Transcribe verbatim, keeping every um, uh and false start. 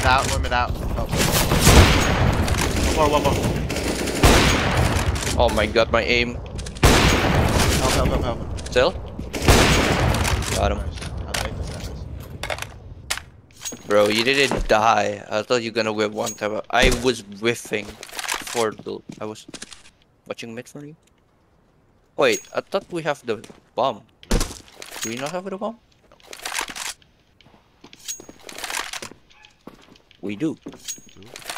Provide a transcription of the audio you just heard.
out, one mid out. Oh. One more, one more. Oh my god, my aim. Help, help, help, help. Still? Got him. Nice. I like this. Bro, you didn't die. I thought you were gonna whip one time. I was whiffing for the. I was watching mid for you. Wait, I thought we have the bomb. Do we not have the bomb? We do.